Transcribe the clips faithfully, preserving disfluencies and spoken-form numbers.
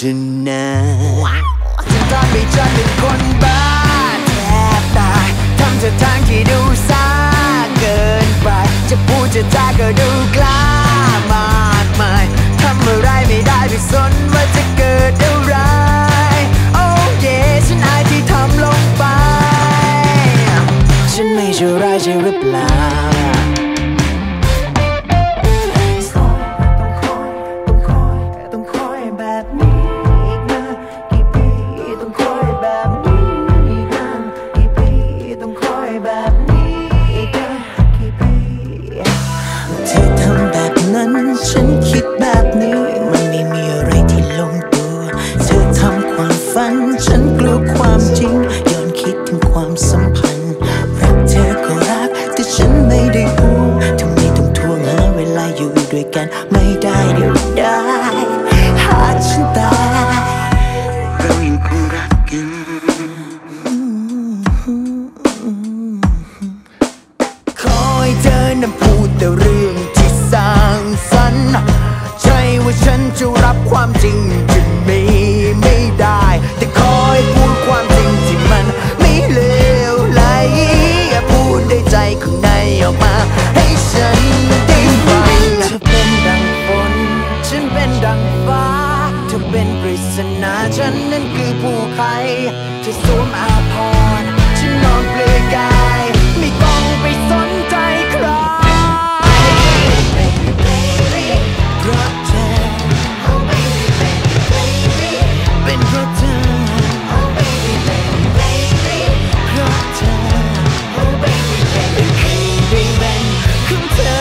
ฉันนะจะทำให้ฉันเป็นคนบ้าแทบตายทำจะทางที่ดูซ่าเกินไปจะพูดจะจาก็ดูกล้ามากมายทำอะไรไม่ได้ไม่สนว่าจะเกิดอะไรโอ้เย่ฉันอายที่ทำลงไปฉันไม่ชั่วร้ายใช่หรือเปล่าฉันคิดแบบนี้มันไม่มีอะไรที่ลงตัวเธอทำความฝันฉันกลัวความจริงย้อนคิดถึงความสัมพันธ์รักเธอก็รักแต่ฉันไม่ได้ห่วงทำไมต้องทวงหาเวลาอยู่ด้วยกันไม่ได้เดี๋ยวได้หากฉันตายเรายังคงรักกันขอให้เธอนั้นพูดแต่เรื่องที่สร้างสรรค์ใช่ว่าฉันจะรับความจริงจะมีไม่ได้แต่ขอให้พูดความจริงที่มันไม่เลวไหลพูดได้ใจข้างในออกมาให้ฉันได้ฟังเธอเป็นดังฝนฉันเป็นดังฟ้าเธอเป็นปริศนาฉันนั้นคือผู้ใครจะสวมอาภรณ์ฉันนอนเปลือยกายไม่ต้องไปสนใจใครเป็นเพราะเธอเพราะเธอของเธอ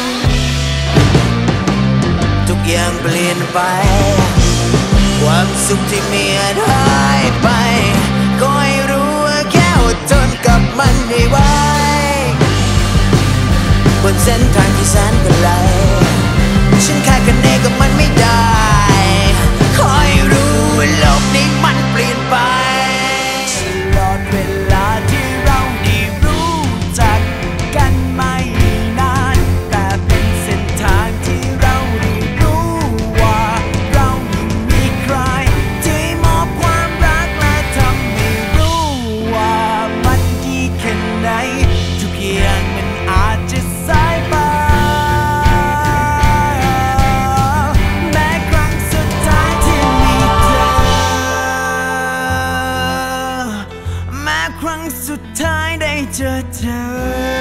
ทุกอย่างเปลี่ยนไปความสุขที่มีอาจหายไปก็ให้รู้ว่าแค่อดทนกับมันให้ไว้บนเส้นทางที่แสนไกลฉันคาดคะเนกับมันไม่ได้ขอให้รู้ว่าโลกนี้มันเปลี่ยนไปตลอดเวลาที่เราได้รู้จักกันไม่นานแต่เป็นเส้นทางที่เราได้รู้ว่าเรายังมีใครที่มอบความรักและทำให้รู้ว่ามันดีแค่ไหนทุกอย่างมันอาจจะสายไปแม้ครั้งสุดท้ายที่มีเธอแม้ครั้งสุดท้ายได้เจอเธอ